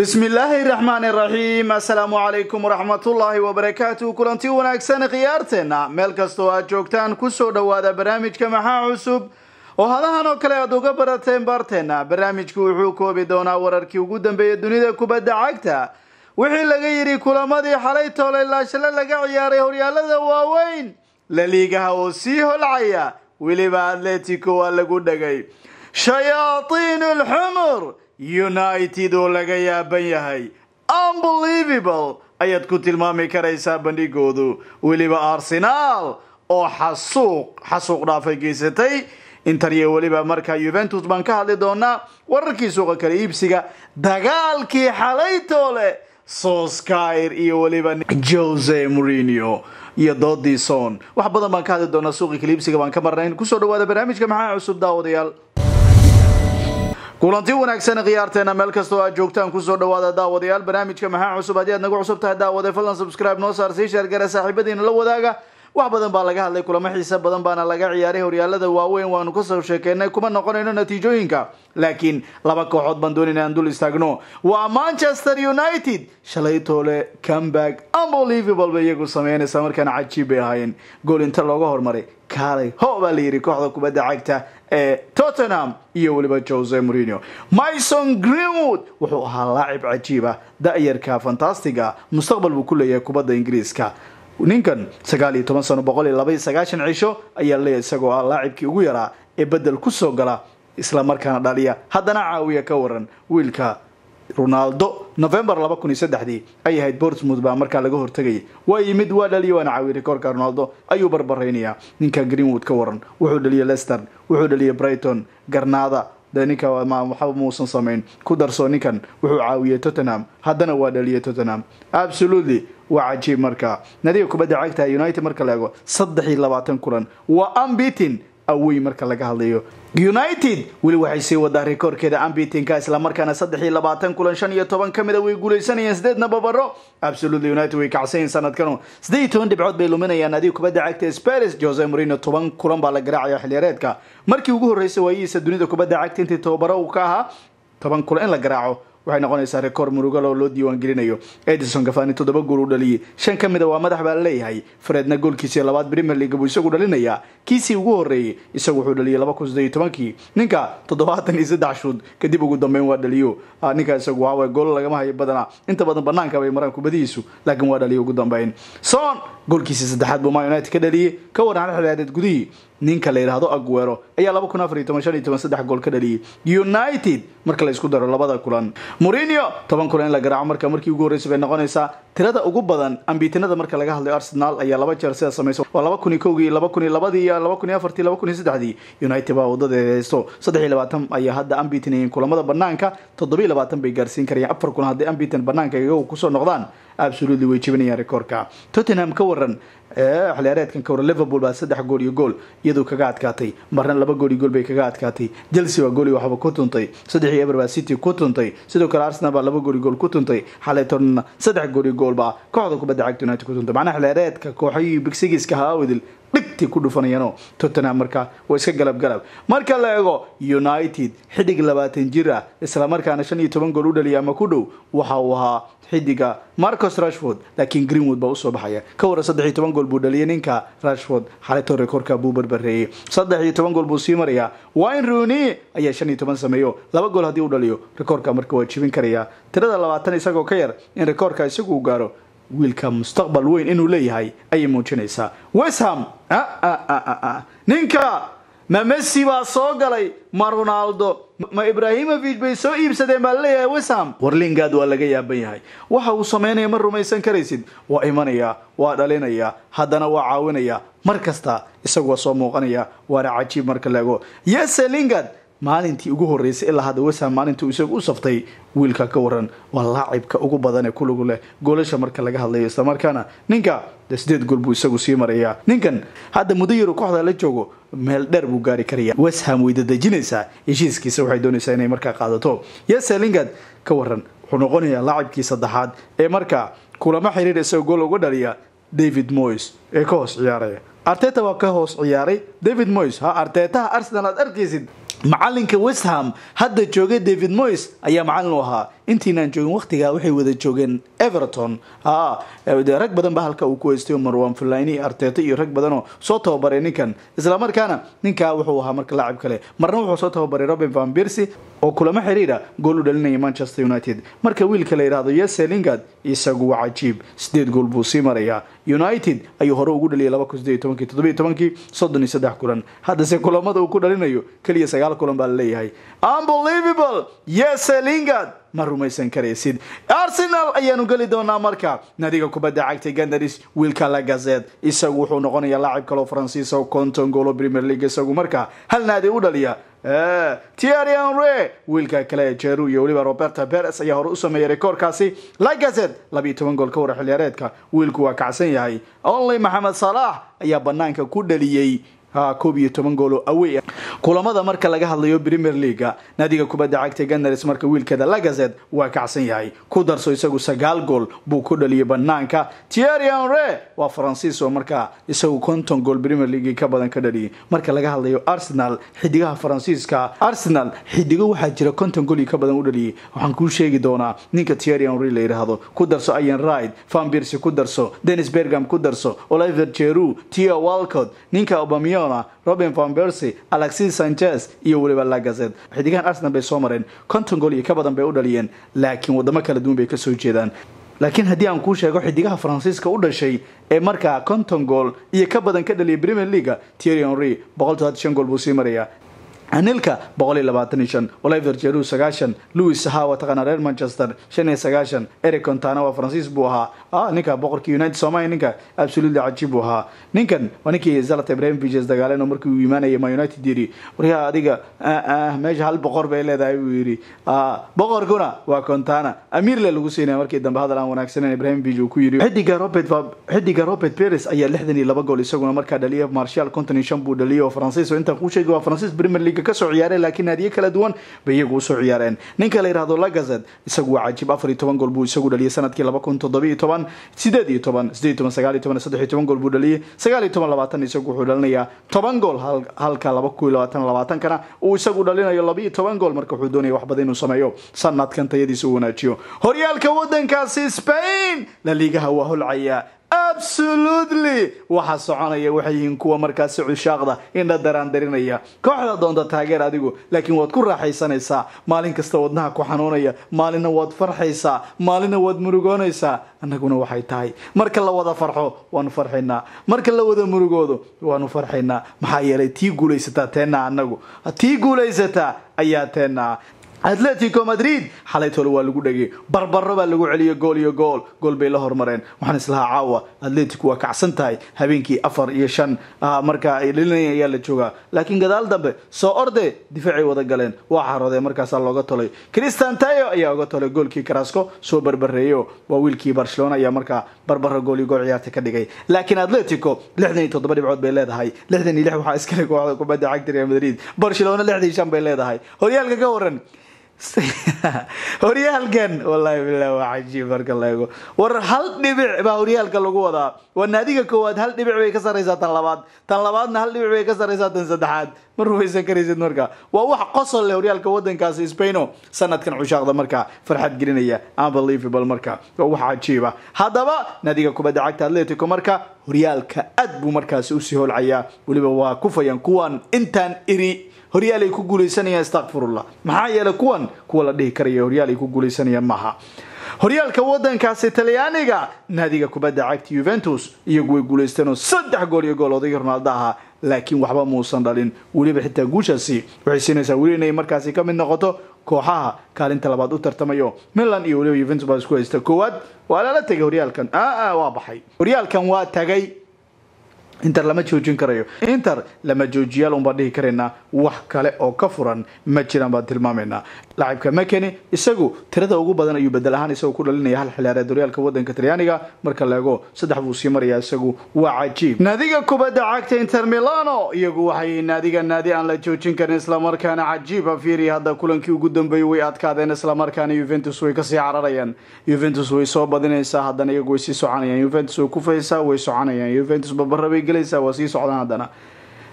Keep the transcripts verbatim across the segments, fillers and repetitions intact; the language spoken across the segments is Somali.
بسم الله الرحمن الرحيم السلام عليكم ورحمة الله وبركاته كلنتي وناكسان خيارتنا ميل كاستو aad joogtaan ku soo dhawaada barnaamijka maxaa cusub oo hadahan oo kale aad uga barateen barteena barnaamijku wuxuu koobi doonaa wararkii ugu dambeeyay dunida kubadda cagta wixii laga yiri kulamadii xalay toolay la shalay laga ciyaaray horyaalada waaweyn la liigaha oo sii holcaya wiliba Atletico waa lagu dhagay shayatiin al-humur United oo laga yaaban yahay unbelievable ayad ku tilmaami karaysaa bandhigoodu waliba Arsenal oo xasuuq xasuuq dhaafay geysatay Inter iyo waliba marka Juventus baan ka hadli doonaa wararkii suuqa kale iibsiga dagaalkii xalay toole Soskjear iyo waliba Jose Mourinho iyo Dodison wax badan baan ka hadli doonaa suuqa kale iibsiga baan ka marnayn ku soo dhawaada barnaamijka maxaa cusub daawadayaal kulanti wanaagsan khiyaarteena meel kasta oo aad joogtaan ku soo dhawaada daawadayaal barnaamijka maxaa cusub hadii aad nagu cusub tahay daawada fadlan subscribe noo saar si share gara saaxiibadiina la wadaaga wax badan baa laga hadlay kulamo xiiso badan baana laga ciyaaray horyaalada waaweyn waanu ka soo sheekeynay kuma noqonayno natiijooyinka laakiin laba kooxood baan doonayna aan dul istaagno waa Manchester United shalay toole comeback unbelievable bay iyagu sameynaysaa markaan cajiib bay ahaayeen gool inta looga hormaray kaalay ho baa la yiri kooxda kubadda cagta ee Tottenham iyo waliba Jose Mourinho Mason Greenwood wuxuu ahaa laacib cajiib ah da'yarka fantastiga mustaqbal buu ku leeyahay kubadda Ingiriiska ninkan sagaal iyo toban sano boqol iyo laba iyo sagaashan cisho ayaa leeyahay isagoo ah laacibkii ugu yaraa ee bedel ku soo gala isla markaana dhaliya haddana caawiya ka waran wiilka Ronaldo November laba kun iyo saddex ay ahayd Portsmouth baa markaa laga hortagay waa yimid waa dhaliyo waana caawiye rekoorka Ronaldo ayuu barbareynaya ninka Greenwood ka waran wuxuu dhaliyay Leicester wuxuu dhaliyay Brighton Garnada danika ma waxa muusan sameyn ku darso ninkan wuxuu caawiyay Tottenham haddana waa dhaliyay Tottenham absolutely waa cajiib marka nadiga kubadda cagta United marka la eego saddex iyo labaatan kulan waa unbeaten away marka laga hadlayo United wali waxay sii wadaa rekoorkeeda unbeaten ka isla markaana saddex iyo labaatan kulan shan iyo toban kamid ah way guuleysanayeen sideedna babaro absolutely United way kacsayn sanadkan sideed iyo toban dhibcood bay luminayaan nadiga kubadda cagta Spurs Jose Mourinho toban kulan baa la garaacay xilliyeedka markii ugu horeysay waayisa dunida kubadda cagta intii tababaro uu ka ahaa toban kulan in la garaaco waxay noqonaysaa rekoor murugal oo loo diiwaan gelinayo Edison Cavani toddoba gool u dhaliyay shan kamid ah waa madax baa leeyahay Fredna goolkiisa labaad Premier League buu isagu dhalinaya kiisi ugu horeeyay isagu wuxuu dhaliyay laba kun iyo siddeed iyo toban ninka toddobaatan iyo saddex shoot kadib ugu dambeyn waa dhaliyo ninka isagu waa gool laga ma hayo badana inta badan banaanka bay maraan kubadiisu laakiin waa dhaliyo ugu dambeyn Son goolkiisa saddexaad buu Man United ka dhaliyay ka waran xilliyeed gudihii ninka la yiraahdo Aguero ayaa laba kun iyo afar iyo toban shan iyo toban saddex gool ka dhaliyay United marka la isku daro labada kulan Mourinho toban kulan la garaaco marka markii ugu horeysay bay noqonaysaa tirada ugu badan ambiitinada marka laga hadlayo Arsenal ayaa laba jeer sida sameeyay waa laba kun iyo kow iyo laba kun iyo laba iyo laba kun iyo afar iyo laba kun iyo saddex United baa wadadeeda haysto saddex iyo labaatan ayaa hadda ambiitinayeen kulamada banaanka toddoba iyo labaatan bay gaarsiin karayaan afar kulan hadii ambiitin banaanka iyagu ku soo noqdaan absolutely way jibinayaan rekoorka Tottenham ka waran ee xilliyeedkan ka waran Liverpool baa saddex gool iyo gool iyadoo kaga adkaatay marna laba gool iyo gool bay kaga adkaatay Chelsea waa gool iyo waxba ku tuntay saddex iyo eber baa City ku tuntay sidoo kale Arsenal baa laba gool iyo gool ku tuntay xalaytan saddex gool iyo gool baa kooxda kubadda cagta United ku tuntay macnaha xilliyeedka kooxaha Big Six ka haawidil dhigti ku dhufanayaan Tottenham marka way iska galab galab marka la eego United xidig labaatan jir ah isla markaana shan iyo toban gool u dhaliyay ama ku dhow waxa uu ahaa xidiga Marcus Rashford laakiin Greenwood baa u soo baxaya ka waran saddex iyo toban gool buu dhaliyay ninka Rashford xalayto rekoorka buu barbareeyay saddex iyo toban gool buu sii maraya Wayne Rooney ayaa shan iyo toban sameeyo laba gool hadii uu dhaliyo rekoorka marka waa jibin karaya tirada labaatan isagoo ka yar in rekoorka isagu gaaro wiilka mustaqbal weyn inuu leeyahay ay muujinaysaa West Ham ah ah ah ninka ma Messi baa soo galay ma Ronaldo ma Ibrahimovic bay soo iibsadeen baa leeyahay West Ham Warlingard waa laga yaaban yahay waxa uu sameeyay mar rumaysan karaysid waa imanaya waa dhalinaya haddana waa caawinaya markasta isagu soo muuqanaya waa cajiib marka laego Jesse Lingard maalintii ugu horeysay ilaa hadda West Ham maalintii isagu u saftay wiilka ka waran waa laacibka ugu badan ee ku lug leh goolasha marka laga hadlayo isla markaana ninka sideed gool buu isagu sii maraya ninkan hadda mudayiro kooxda la joogo meel dheer buu gaari karaya West Ham way dadajinaysaa heshiiskiisa waxay doonaysaa inay marka qaadato Jesse Lingard ka waran wuxuu noqonayaa laacibkii saddexaad ee marka kulamo xiriir isagoo gool uga dhaliya David Moyes ee ka hoos ciyaaraya Arteta waa ka hoos ciyaaray David Moyes ha Arteta Arsenal aad arkaysid macalinka West Ham hadda joogay David Moyes ayaa macalin u ahaa intiinaan joogin waqtiga waxay wada joogeen Everton ha rag badan ba halka uu ku haystay Marwan Fellaini Arteta iyo rag badan oo soo tababaray ninkan isla markaana ninka wuxuu ahaa marka laacib kale marna wuxuu soo tababaray Robin van Persie oo kulama xiriira gool u dhalinaya Manchester United marka wiilka la yiraahdo Jesse Lingard isagu waa cajiib sideed gool buu sii maraya United ayuu hore ugu dhaliyay laba kun iyo siddeed iyo toban toddoba iyo toban soddon iyo saddex kulan hadda se kulamada uu ku dhalinayo kaliya sagaal kulan baa leeyahay unbelievable Jesse Lingard ma rumaysan karaysid Arsenal ayaanu gali doonaa marka nadiga kubadda cagta Gunners wiilka la Gazette isagu wuxuu noqonayaa laacib kale oo Faransiis oo konton gool oo Premier League isagu marka hal naadi u dhaliya eh Thierry Henry wiilka kale Giroud iyo waliba Roberto Perez ayaa hore u sameeyay rekoorkaasi la Gazette laba iyo toban gool ka war xiliyaareedka wiilku waa kacsan yahay only Mohamed Salah ayaa banaanka ku dhaliyay ha koob iyo toban gool oo away kulamada marka laga hadlayo Premier League nadiga kubadda cagta Gunners marka wiilkeeda la Gazette waa kacsan yahay ku darso isagu sagaal gool buu ku dhaliyay banaanka Thierry Henry waa Faransiis oo marka isagu konton gool Premier League ka badan ka dhaliyay marka laga hadlayo Arsenal xidigaha Faransiiska Arsenal xidigo waxa jira konton gool ka badan u dhaliyay waxaan ku sheegi doonaa ninka Thierry Henry la yiraahdo ku darso Ian Wright Van Persie ku darso Dennis Bergkamp ku darso Oliver Giroud Theo Walcott ninka Aubameyang Robin van Persie Alexis Sanchez iyo waliba la Gazette xidigan Arsenal bay soo mareen konton gool iyo ka badan bay u dhaliyeen laakiin wadamo kala duwan bay ka soo jeedaan laakiin hadii aan ku sheego xidigaha Faransiiska u dhashay ee marka konton gool iyo ka badan ka dhaliyay Premier League Thierry Henry boqol iyo shan gool buu sii maraya Anilka boqol iyo labaatan iyo shan Oliver Giroud sagaashan Luis Hawa taqana reer Manchester shan iyo sagaashan Eric Cantona waa Faransiis buu ahaa ah ninka boqorkii United Soomaaliya ninka absolutely cajiib buu ahaa ninkan waa ninkii Zlatan Ibrahimovic dagaaleen oo markii uu yimaanayay Man United yiri wariya adiga ah meesha hal boqor bay leedahay buu yiri ah boqorkuna waa Cantona Amir le lagu siinay markii dambe hadal aan wanaagsan Ibrahimovic uu ku yiri xidiga Robert xidiga Robert Perez ayaa lixdan iyo laba gool isaguna markaa dhaliyay Martial konton iyo shan buu dhaliyay oo Faransiis oo inta ku sheegay waa Faransiis Premier League ka soo ciyaareen laakiin naadiye kala duwan bay iyagu soo ciyaareen ninka la yiraahdo la Gazette isagu waa cajiib afar iyo toban gool buu isagu dhaliyay sanadkii laba kun iyo toddoba iyo toban siddeed iyo toban siddeed iyo toban sagaal iyo toban saddex iyo toban gool buu dhaliyay sagaal iyo toban labaatan isagu wuxuu dhalinayaa toban gool halka laba kun iyo labaatan labaatan kana uu isagu dhalinayo laba iyo toban gool marka wuxuu doonayaa wax badan inuu sameeyo sanadkan tayadiisa uu wanaajiyo horyaalka wadankaasi Spain la liigaha waa hulcaya absolutely waxa soconaya waxay yihiin kuwa markaas cushaaqda inda daraan darinaya kooxda doonta taageer adigu laakiin waad ku raaxaysanaysaa maalin kasta wadnaha ku xanuunaya maalina waad farxaysaa maalina waad murugoonaysaa annaguna waxay tahay marka la wada farxo waanu farxaynaa marka la wada murugoodo waanu farxaynaa maxaa yeelay tii guulaysataa teena annagu tii guulaysataa ayaa teena Atletico Madrid xalay tolo waa lagu dhagay barbaro baa lagu celiyay gool iyo gool gool bay la hormareen waxaan islaha caawa Atletico waa kacsan tahay habeenkii afar iyo shan marka ay leeyahay la jooga laakiin gadaal dambe soo orde difaaci wada galeen waa xarooday markaas looga tolay Cristiano Tayo ayaa uga tolay goolkii Carrasco soo barbareeyo waa wiilkii Barcelona ayaa marka barbaro gool iyo gool ciyaarta ka dhigay laakiin Atletico lixdan iyo toddoba dhibcood bay leedahay lixdan iyo lix waxa iska leh kooxda kubadda cagta Real Madrid Barcelona lixdan iyo shan bay leedahay horyaalka ka waran horyaalkan wallahi billahi waa cajiib marka la eego war hal dhibic baa horyaalka lagu wadaa waa naadiga koowaad hal dhibic bay ka sareysaa tan labaad tan labaadna hal dhibic bay ka sareysaa tan saddexaad mar rumaysan karaysid marka waa wax qosol leh horyaalka wadankaasi Spain sanadkan cushaaqda marka farxad gelinaya unbelievable marka waa wax cajiib ah hadaba naadiga kubadda cagta Atletico marka horyaalka aad buu markaas u sii holcaya waliba waa ku fayan kuwan intaan iri horyaalay ku guuleysanayaan astaghfirullah maxaa yeelay kuwan kuwa la dhihi karayo horyaalay ku guuleysanayaan maaha horyaalka wadankaasi Talyaaniga naadiga kubadda cagta Juventus iyagu way guuleysteen saddex gool iyo gool oday Ronaldo aha laakiin waxba muusan dhalin waliba xitaa guushaasi waxay siinaysaa wali inay markaasi ka mid noqoto kooxaha kaalinta labaad u tartamayo Milan iyo waliba Juventus baa isku haysta koowaad waa la tagay horyaalkan aa waa baxay horyaalkan waa tagay Inter lama joojin karayo Inter lama joojiyaal un baa dhihi kareenaa wax kale oo ka furan ma jiraan baa tilmaameena laacibka Makeni isagu tirada ugu badan ayuu bedel ahaan isagu ku dhalinaya hal xilaareed horyaalka wadanka Talyaaniga marka la eego saddex buu sii maraya isagu waa cajiib naadiga kubadda cagta Inter Milano iyagu waxay naadiga naadi aan la joojin karin isla markaana cajiib fiiri hadda kulankii ugu dambeeyay way adkaadeen isla markaana Juventus way ka sii cararayaan Juventus way soo badinaysaa haddana iyagu way sii soconayaan Juventus way ku faysaa way soconayaan Juventus babarabay galaysaa waa sii socdaan haddana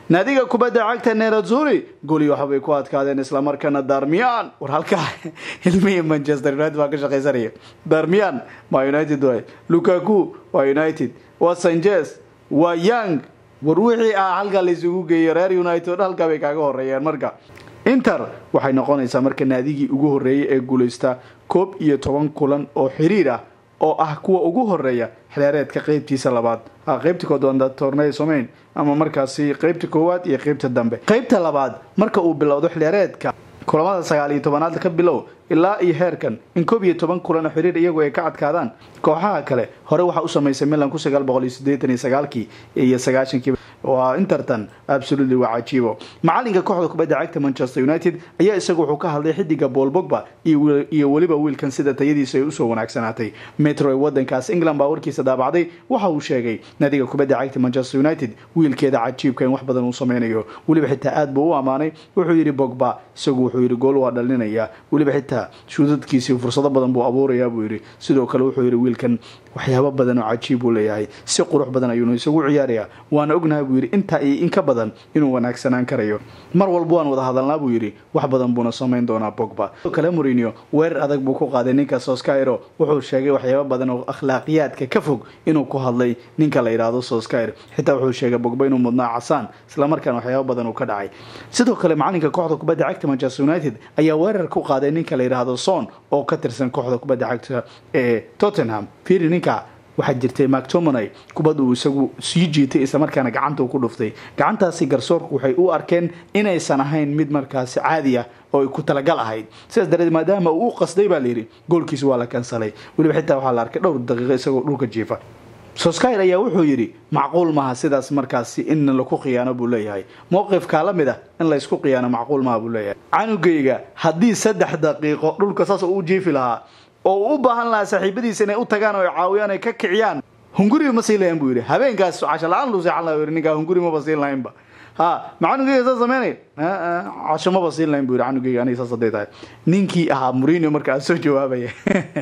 naadiga kubadda cagta Nerazzurri gooli waxa bay ku adkaadeen isla markaana Darmian war halka ilmihi Manchester United waa ka shaqeysanaya Darmian ma United way Lukaku waa United waa Sanchez waa Young war wixii ah halka la isugu geeyay reer United halka bay kaaga horeeyeen marka Inter waxay noqonaysaa marka naadigii ugu horeeyay ee guuleysta koob iyo toban kulan oo xiriir ah oo ah kuwa ugu horeeya xilaareedka qaybtiisa labaad ah qaybta koodonda tournay Soomaaliya ama markaasi qaybta koowaad iyo qaybta dambe qaybta labaad marka uu bilowdo xilaareedka kulamada sagaal iyo tobanaad ka bilow ilaa iyo heerkan in koob iyo toban kulan xiriir iyagu ay ka adkaadaan kooxaha kale hore waxa uu sameeyay Milan ku sagaal boqol iyo siddeetan iyo sagaal kii iyo sagaashan kii waa Intertan absolutely waa cajiibo macalinka kooxda kubadda cagta Manchester United ayaa isagu wuxuu ka hadlay xidiga Paul Pogba iyo iyo waliba wiilkan sida tayadiisa ay u soo wanaagsanaatay Metro wadankaas England baa warkiisa daabacday waxa uu sheegay naadiga kubadda cagta Manchester United wiilkeeda cajiibka in wax badan uu sameeyo waliba xitaa aad buu u amaanay wuxuu yiri Pogba isagu wuxuu yiri gool waa dhalinaya waliba xitaa shuudadkiisa fursado badan buu abuurayaa buu yiri sidoo kale wuxuu yiri wiilkan waxyaabo badan oo cajiib u leeyahay si qurux badan ayuu isagu ciyaaraya waana ognahay buu yiri inta ay in ka badan inuu wanaagsanaan karayo mar walba waan wada hadalnaa buu yiri wax badan buu sameyn doonaa Pogba kale Mourinho weerar adag buu ku qaaday ninka Soskjear wuxuu sheegay waxyaabo badan oo akhlaaqiyadka ka fog inuu ku hadlay ninka la yiraahdo Soskjear xitaa wuxuu sheegay Pogba inuu mudnaa casaan isla markaana waxyaabo badan uu ka dhacay sidoo kale macalinka kooxda kubadda cagta Manchester United ayaa weerar ku qaaday ninka la yiraahdo Son oo ka tirsan kooxda kubadda cagta ee Tottenham fiiri ninka waxa jirtay McTominay kubaddu uu isagu sii jiitay isla markaana gacanta uu ku dhuftay gacantaasi garsoorku waxay u arkeen inaysan ahayn mid markaas caadi ah oo ay ku talagal ahayd sidaas darteed maadaama uu qasday baa leeyahay goolkiisa waa la kansalay waliba xitaa waxa la arkay dhowr daqiiqo isagoo dhulka jiifa Soskjear ayaa wuxuu yiri macquul maaha sidaas markaasi in la ku qiyaano buu leeyahay mowqifka la mid ah in la isku qiyaano macquul maaha buu leeyahay canugayga hadii saddex daqiiqo dhulka saas uu jiifi lahaa oo u baahan la saaxiibadiisa inay u tagaan oo caawiyaan ay ka kiciyaan hunguri ma siileen buu yiri habeenkaas casho la'aan loo saxan lahaa ninka hunguri ma basiin lahayn ba ha macnugeega soo sameeyay casho ma basiin lahayn buu yiri canugeega anay saas sadeeyay ninkii ahaa Mourinho markaa soo jawaabay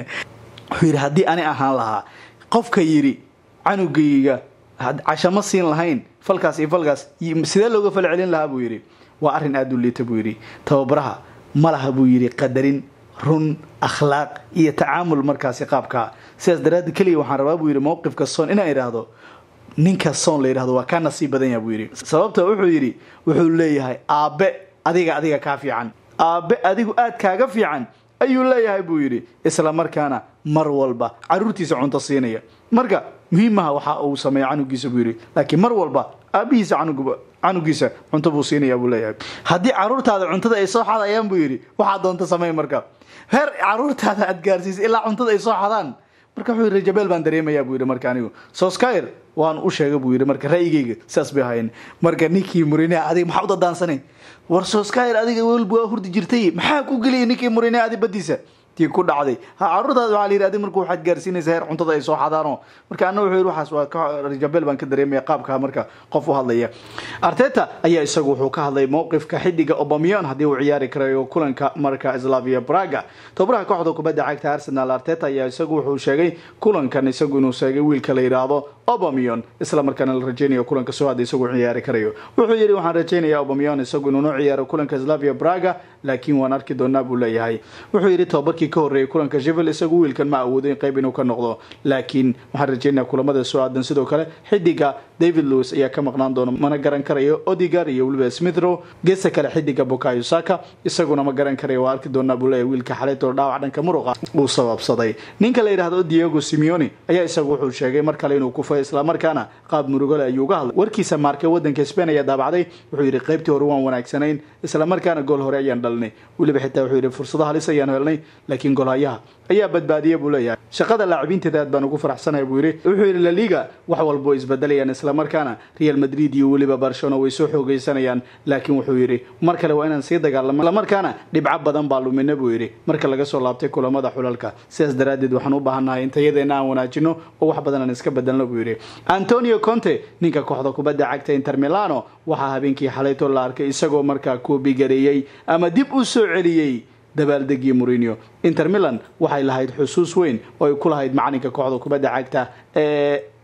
yiri hadii ani ahaan lahaa qofka yiri canugeega casho ma siin lahayn falkaas iyo falkaas sidee looga fal celin lahaa buu yiri waa arin aad u liita buu yiri tababaraha malaha buu yiri qadarin run akhlaaq iyo tacaamul markaasi qaabka sidaas daraad kaliya waxaan rabaa buu yiri mowqifka Son inaan iraahdo ninka Son la iraahdo waa ka nasiib badan yahay buu yiri sababta wuxuu yiri wuxuu leeyahay aabe adiga adiga ka fiican aabe adigu aad kaaga fiican ayuu leeyahay buu yiri isla markaana mar walba caruurtiisa cunto siinaya marka muhiimaha waxa uu sameeyay canugiisa buu yiri laakiin mar walba aabihiisa canuguba canugiisa cunto buu siinaya buu leeyahay hadii caruurtaada cuntada ay soo xadayaan buu yiri waxa doonta sameey marka heer caruurtaada aad gaarsiis ilaa cuntada ay soo xadaan marka wuxuu yiri jabeel baan dareemayaa buu yiri marka anigu Soskjear waan u sheegay buu yiri marka raayigayga saas bay ahayn marka ninkii Mourinho adiga maxaa u dadaansanay war Soskjear adiga walba hurdi jirtay maxaa ku galiyay ninkii Mourinho adiga badiisa tii ku dhacday ha caruurtaada waxa la yiraahday markuu waxaad gaarsiinaysaa heer cuntada ay soo xadaano marka anna wuxuu yiri waxaas waa jabeel baan ka dareemay qaabka marka qof u hadlaya Arteta ayaa isagu wuxuu ka hadlay mowqifka xidiga Aubameyang hadii uu ciyaari karayo kulanka marka Slavia Praga tababaraha kooxda kubadda cagta Arsenal Arteta ayaa isagu wuxuu sheegay kulankan isagu inuu sheegay wiilka la yiraahdo Aubameyang isla markaana la rajeynayo kulanka soo hadii isagu ciyaari karayo wuxuu yiri waxaan rajeynayaa Aubameyang isagu inuu ciyaaro kulanka Slavia Praga laakiin waan arki doonaa buu leeyahay wuxuu yiri tababarkii ka horeeyay kulanka Sheffield isagu wiilkan ma awoodin qayb inuu ka noqdo laakiin waxaan rajeynayaa kulamada soo aadan sidoo kale xidiga David Luiz ayaa ka maqnaan doona mana garan karayo Odegaard iyo waliba Smith Rowe geesa kale xidiga Bukayo Saka isaguna ma garan karayo waa arki doonaa buu leeyahay wiilka xaleeto dhaawac dhanka muruqa uu sababsaday ninka la yiraahdo Diego Simeone ayaa isagu wuxuu sheegay mar kale inuu ku fay isla markaana qaab murugo leh ayuu ga hadlay warkiisa markay wadanka Spain ayaa daabacday wuxuu yiri qaybtii hore waan wanaagsanayn isla markaana gool hore ayaan dhalnay waliba xitaa wuxuu yiri fursadaha halis ayaan helnay laakiin goolayaha ayaa badbaadiyay buu leeyahay shaqada laacibiinta aad baan ugu faraxsanahay buu yiri wuxuu yiri La Liga wax walba isbedelayaan isla markaana Real Madrid iyo waliba Barcelona way soo xoogeysanayaan laakiin wuxuu yiri mar kale waa inaan sii dagaalamo la markaana dhibco badan baa luminay buu yiri marka laga soo laabtay kulamada xulalka sidaas daraadeed waxaan u baahanahay in tayadeena aan wanaajino oo wax badan aan iska bedelno buu yiri Antonio Conte ninka kooxda kubadda cagta Inter Milano waxa habeenkii xalayto la arkay isagoo markaa koobi gareeyay ama dib u soo celiyay dabaaldegii Mourinho Inter Milan waxay lahayd xusuus weyn oo ay ku lahayd macalinka kooxda kubadda cagta ee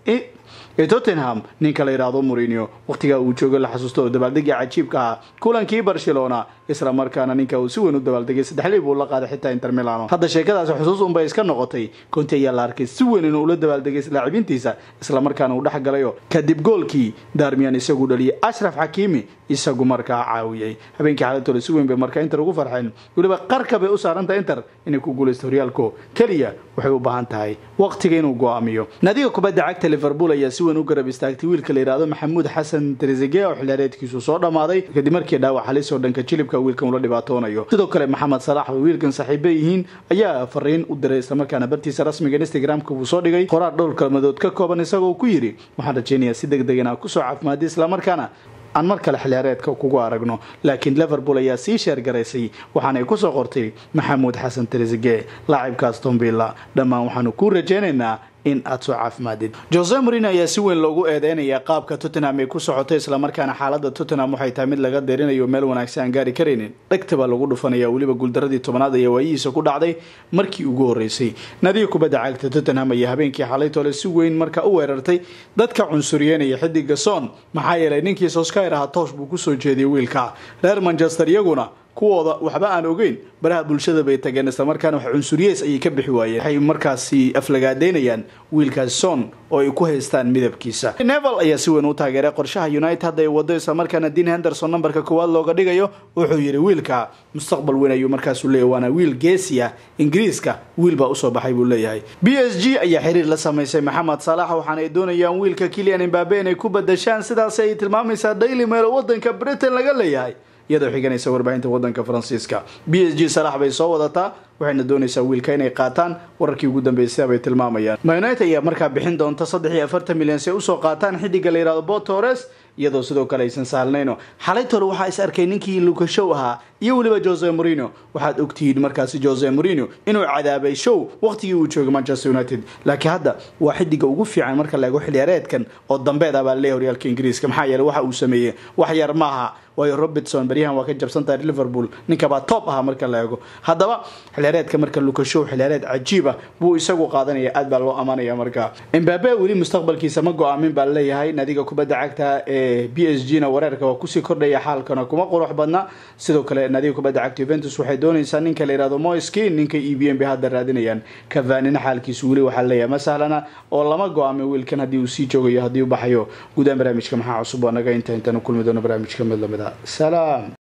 ee Tottenham ninka la yiraahdo Mourinho waqtiga uu joogo la xasuusto dabaaldegii cajiibka ah kulankii Barcelona isla markaana ninka uu si weyn u dabaaldegay saddex liib uu la qaaday xitaa Inter Milan hadda sheekadaas xusuus un bay iska noqotay Conte ayaa la arkay si weyn inuu la dabaaldegay laacibintiisa isla markaana uu dhaxgalayo kadib goolkii Darmian isagu dhaliyay Ashraf Hakimi isagu markaa caawiyay habeenkii xaaladooda si weyn bay markaa Inter ugu farxeen waliba qarka bay u saaranta Inter inay ku guuleysto horyaalko kaliya waxay u baahan tahay waqtiga inuu go'aamiyo nadiga kubadda cagta Liverpool ayaa si weyn u garab istaagtay wiilka la yiraahdo Maxamuud Xasan Trezeguet oo xilaareedkiisu soo dhamaaday kadib markii dhaawac halis oo dhanka jilibka wiilkan ula dhibaatoonayo sidoo kale Maxamed Salah oo wiilkan saaxiib yihiin ayaa fariin u diray isla markaana bartiisa rasmiga Instagram-ka uu soo dhigay qoraal dhowr kalmadood ka kooban isagoo ku yiri waxaan rajeynayaa si degdeg ah ku soo caafimaadii isla markaana aan mar kale xilaareedka kugu aragno laakiin Liverpool ayaa si sheer gareysay waxaan ay ku soo qortay Maxamuud Xasan Trezeguet laacibkaas Aston Villa dhamaan waxaan ku rajeynaynaa in aad soo caafimaadid Jose Mourinho ayaa si weyn loogu eedeynaya qaabka Tottenham ay ku socotay isla markaana xaaladda Tottenham waxay tahay mid laga deerinayo meel wanaagsan gaari kareenin dhagtaba lagu dhufanaya waliba guuldaradii tobnaad ee waayihiisa ku dhacday markii ugu horeysay nadiga kubadda cagta Tottenham ayaa habeenkii xalay toole si weyn marka u weerartay dadka cunsuriyeenaya xidiga Son maxaa yeelay ninkii Soskjear ahaa toosh buu ku soo jeediyay wiilka reer Manchester iyaguna kuwooda waxba aan ogeyn baraha bulshada bay tageen isla markaana wax cunsuriyeys ay ka bixi waayeen waxay markaasi aflagaadeynayaan wiilkaas Son oo ay ku haystaan midabkiisa Neville ayaa si weyn u taageeray qorshaha United hadda ay wado isla markaana Dean Henderson numberka koowaad looga dhigayo wuxuu yiri wiilka mustaqbal weyn ayuu markaas u leeyahay waana wiil geesiya Ingiriiska wiil baa u soo baxay buu leeyahay B S G ayaa xiriir la sameysay Mohamed Salah waxaana ay doonayaan wiilka Kylian Mbappe inay ku badashaan sidaas ay tilmaamaysaa Daily Mail wadanka Britain laga leeyahay iyadoo xiganaysa warbaahinta wadanka Faransiiska B S G Salah bay soo wadataa waxayna doonaysaa wiilka inay qaataan wararkii ugu dambeysay bay tilmaamayaan United ayaa markaa bixin doonta saddex iyo afartan milyan si ay u soo qaataan xidiga la yiraahdo Pau Torres iyadoo sidoo kale aysan sahlnayno xalay toole waxa is arkay ninkii Luka Shaw ahaa iyo waliba Jose Mourinho waxaad ogtihiin markaas Jose Mourinho inuu cadaabay Shaw waqtigii uu joogay Manchester United laakiin hadda waa xidiga ugu fiican marka laga xiliyaareedkan oo dambeed ah baa leeyahay horyaalka Ingiriiska maxaa yeelay waxa uu sameeyay wax yar maaha way Robertson bariyahan waa ka jabsan tahay Liverpool ninka ba top ah marka la eego hadaba xiliyaareedka marka Luka Shaw xiliyaareed cajiib ah buu isagu qaadanaya aad baa loo amaanaya marka Mbappe wali mustaqbalkiisa ma go'aamin baa leeyahay nadiga kubadda cagta ee B S G na wararka waa ku sii kordhaya xaalkana kuma qurux badna sidoo kale nadiga kubadda cagta Juventus waxay doonaysaa ninka la yiraahdo Moiskin ninka E B M bay hadda raadinayaan Cavani xaalkiisu wali waxa leeyahay masahlana oo lama go'aamin wiilkan hadii uu sii joogayo hadii uu baxayo gudaha barnaamijka maxaa cusub oo naga inta inta kulmi doono barnaamijka mid lamida سلام